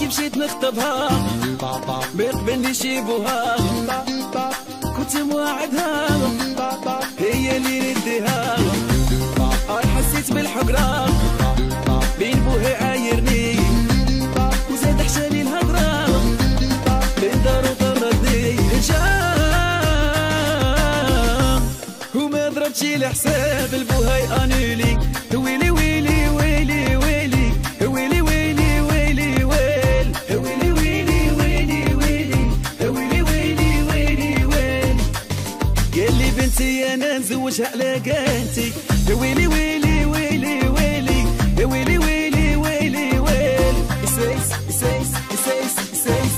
مشيت نخطبها ما يقبلنيش يبوها، كنت موعدها هي اللي نديها. حسيت بالحقرة بين بوها عايرني وزاد حشالي الهضرة بين دارو طردني. رجع وما ضربتش لحساب البوها يانولي. ويلي ويلي ويلي ويلي ويلي ويلي ويلي ويل ويلي ويلي ويلي ويلي ويلي ويلي ويلي ويل. قال لي بنتي انا نزوجها على قانتي. ويلي ويلي ويلي ويلي ويلي ويلي ويلي ويل. إسايس إسايس إسايس إسايس.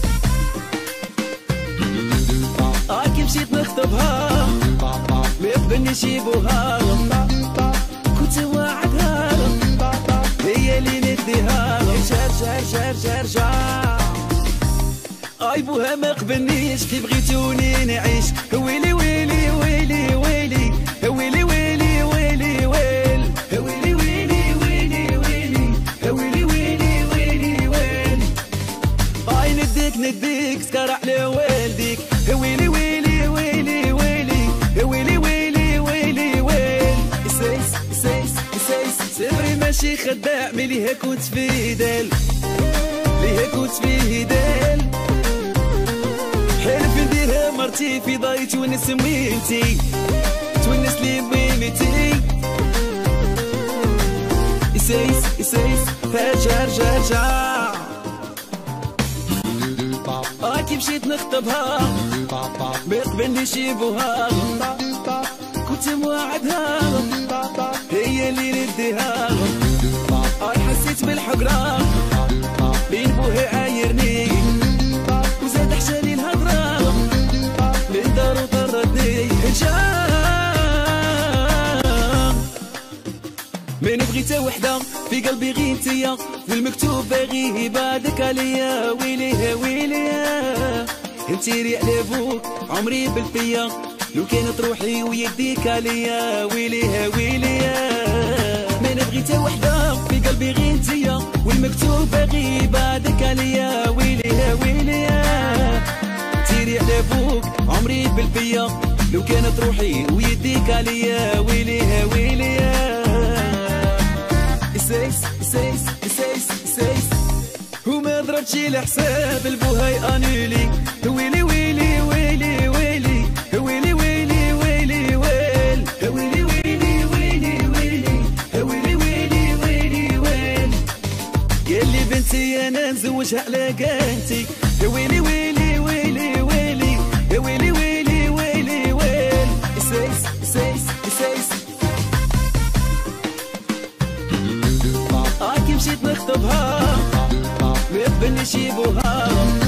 كي مشيت نخطبها ما يقبلنيش يبوها، كنت واعدها هي اللي نديها. جار بوها ما قبلنيش كي بغيتوني نعيش. ويلي ويلي ويلي ويلي ويلي ويلي ويلي ويل ويلي ويلي ويلي ويلي ويلي ويلي ويلي ويل. نديك سكر على والديك. ويلي ويلي ويلي ويلي ويلي ويلي ويلي ويل. إسايس إسايس إسايس. صبري ماشي خداع ملي هيك كنت في دال ليه كنت فيه دال. حلف نديرها مرتي في ضاي تونس ميمتي تونس لي ميمتي. إسايس إسايس جار كي مشيت نخطبها ما يقبلنيش يبوها، كنت موعدها هي اللي نديها. حسيت بالحقرة بين بوها عايرني وزاد حشالي الهضرة بين دارو طردني. ما نبغي تا وحدة في قلبي غير انتيا، في المكتوب باغي بعدك عليا. ويلي ويلي انتيري على بوك عمري بالفيا، لو كانت روحي ويديك عليا. ويلي ويلي ما نبغي تا وحدة في قلبي غير انتيا، والمكتوب باغي بعدك عليا. ويلي ويلي انتيري على بوك عمري بالفيا، لو كانت روحي ويديك عليا. ويلي ويلي إسايس إسايس إسايس إسايس. وما ضربتش لحساب البوها يانولي. ويلي ويلي ويلي ويلي ويلي ويلي ويلي ويل ويلي ويلي ويلي ويلي ويلي ويلي ويلي ويل. قال لي بنتي انا نزوجها على قانتي. ويلي ويلي ويلي ويلي ويلي ويلي ويلي ويل. إسايس إسايس إسايس. كي مشيت نخطبها ما يقبلنيش يبوها،